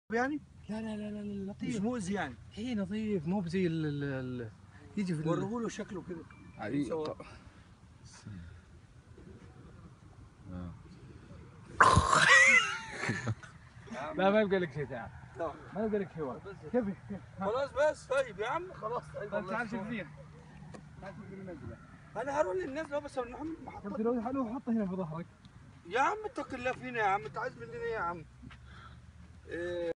يعني؟ لا لطيف. مش مؤذي يعني؟ اي نظيف، مو بزي يجي في وريه له شكله كده. لا ما يبقى لك شيء تعال. ما يبقى لك شيء. كيف خلاص بس طيب يا عم خلاص طيب. طيب تعال شوف زين. تعال شوف النزله. انا هروح للنزله بس نروح المحطه. قلت له حلو حطه هنا في ظهرك. يا عم اتق الله فينا يا عم، انت عايز مننا ايه يا عم؟